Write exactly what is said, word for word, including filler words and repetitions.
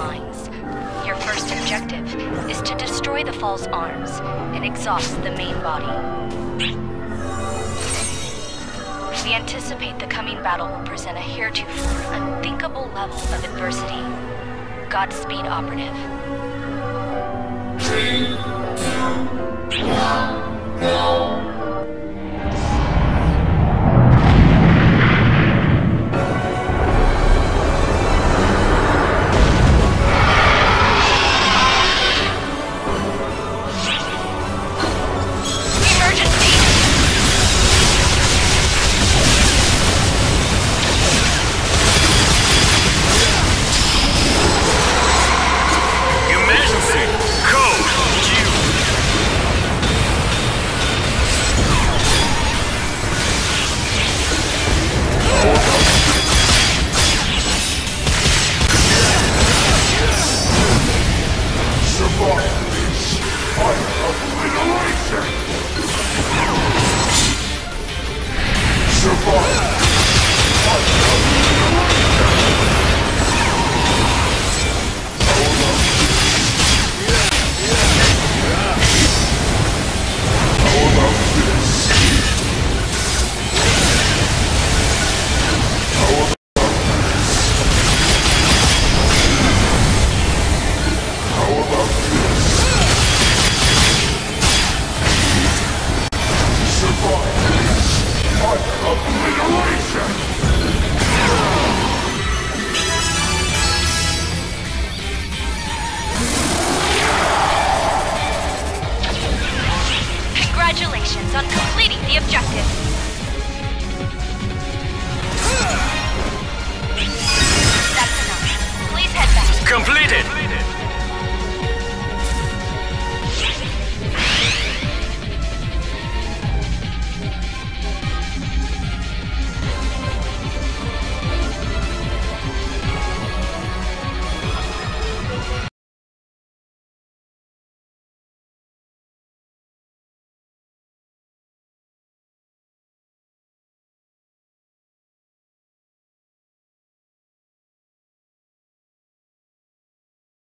lines. Your first objective is to destroy the Falz arms and exhaust the main body. We anticipate the coming battle will present a heretofore unthinkable level of adversity. Godspeed, Operative. Three, two, one, go! Congratulations on completing the objective. That's enough. Please head back. Completed!